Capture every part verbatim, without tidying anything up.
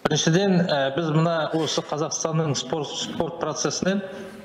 Біріншіден, біз мына осы Қазақстанның спорт, спорт процесінен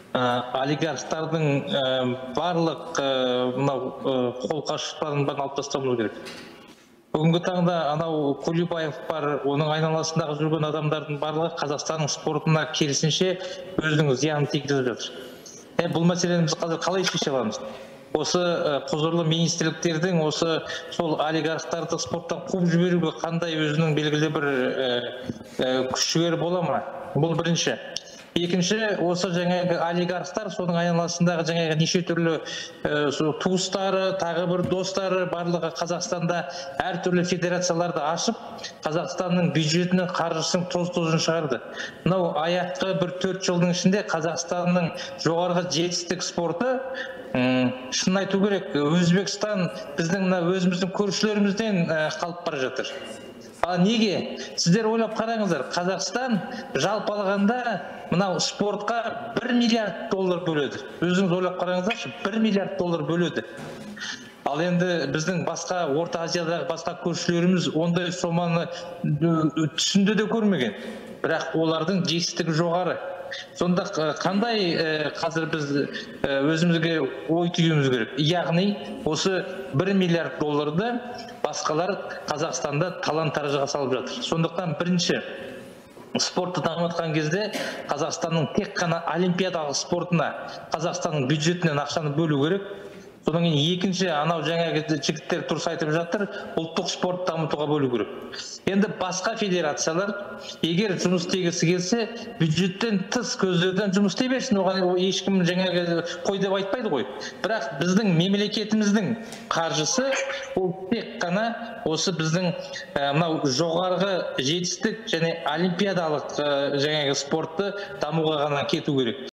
олигархтардың барлық мынау қолқашықтарын бәрін алып тастауымыз керек. Бүгінгі таңда анау Кулибаев бар, оның айналасындағы жүрген адамдардың барлығы Қазақстанның спортына керісінше өзінің зиянын тигізіп жатыр. Бұл мәселені біз қазір қалай шеше аламыз? Осы құзырлы министрліктердің осы сол олигархтарды спорттан қуып жіберуге қандай өзінің белгілі бір күш жігері бола ма? Бұл бірінші. Екінші, осы жаңағы олигархтар, соның айналасындағы жаңағы неше түрлі туыстары, тағы бір достары барлығы Қазақстанда әртүрлі федерацияларды ашып, Қазақстанның бюджетінің қаржысын тоз-тозын шығарды. Мынау аяқты бір төрт жылдың ішінде Қазақстанның жоғарғы жетістік спорты, шынын айту керек, Өзбекстан біздің өзіміздің көршілерімізден қалып бара жатыр. А неге? Сіздер ойлап қараңыздар, Қазақстан жалпы алғанда мынау спортқа бір миллиард доллар бөледі. Өзіңіз ойлап қараңыздаршы, бір миллиард доллар бөледі. Ал енді біздің басқа Орта Азиядағы басқа көршілеріміз ондай соманы түсінде де көрмеген. Бірақ олардың жетістігі жоғары. Сонда қандай қазір біз өзімізге ой түйуіміз керек? Яғни осы бір миллиард долларды басқалар Қазақстанда талан-таражға салып жатыр. Сондықтан бірінші спортты дамытқан кезде Қазақстанның тек қана олимпиадалық спортына Қазақстанның бюджетінен ақшаны бөлу керек. Содан кейін екінші, анау жаңағы жігіттер дұрыс айтып жатыр, ұлттық спорт дамытуға бөлу керек. Енді басқа федерациялар, егер жұмыс істегісі келсе, бюджеттен тыс көздерден жұмыс істей берсін, оған ешкім жаңағы қой деп айтпайды ғой. Бірақ біздің мемлекетіміздің қаржысы ол тек қана осы біздің мынау жоғарғы жетістік және олимпиадалық жаңағы спортты дамуға ғана кету керек.